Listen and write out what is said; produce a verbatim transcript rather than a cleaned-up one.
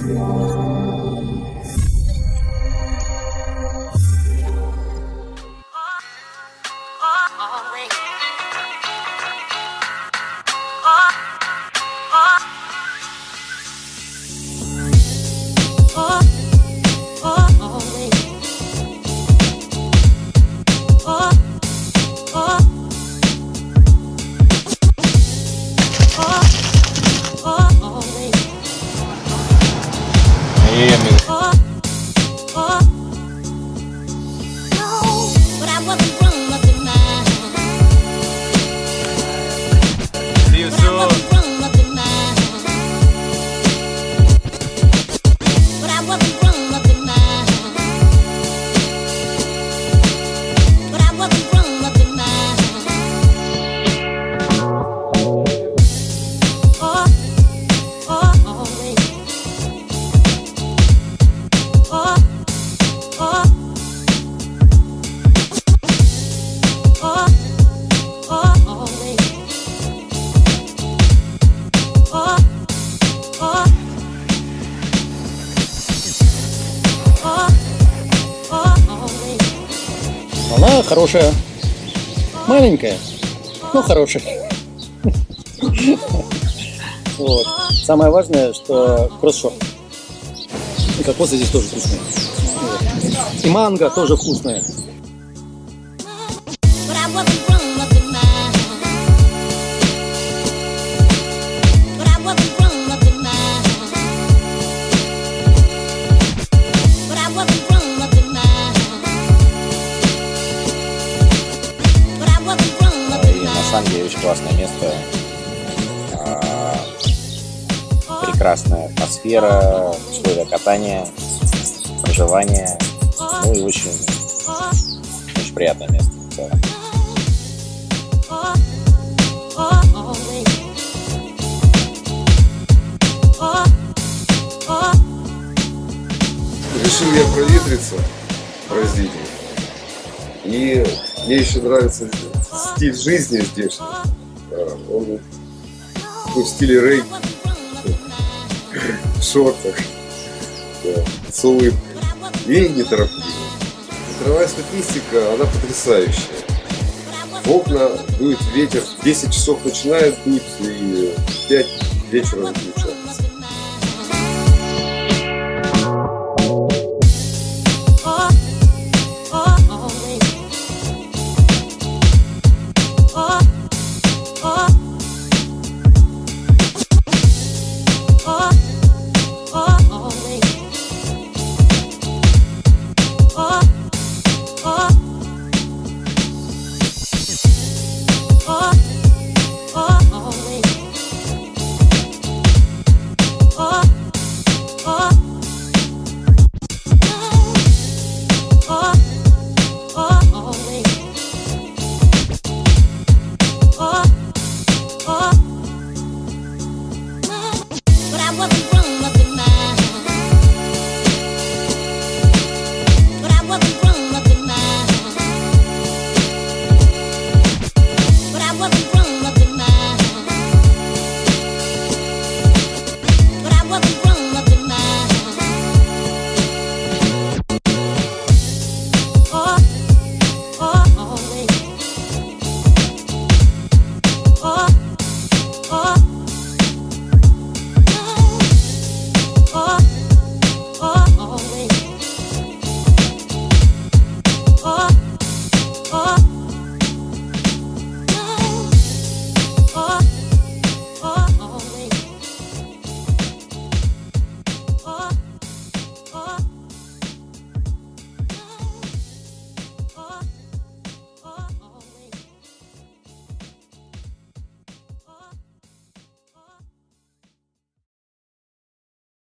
Она хорошая, маленькая, но хорошая. Вот. Самое важное, что кросс-шорт. И кокосы здесь тоже вкусные. Вот. И манго тоже вкусная. На самом деле очень классное место, прекрасная атмосфера, условия катания, проживания, ну и очень, очень приятное место в целом. Решил я проветриться, раздеть. И мне еще нравится стиль жизни здешний. Он в стиле регги, в шортах, да, с улыбкой и неторопливо. Ветровая статистика, она потрясающая. В окна дует ветер, в десять часов начинает дуть и в пять вечера выключает.